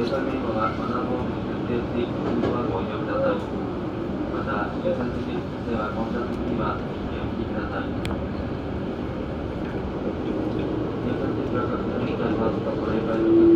車名簿はマナーボードに設定して通報番号をお呼びください。また、優先的にでは混雑にはお引きください。優先的な確認にございます。ご理解ください。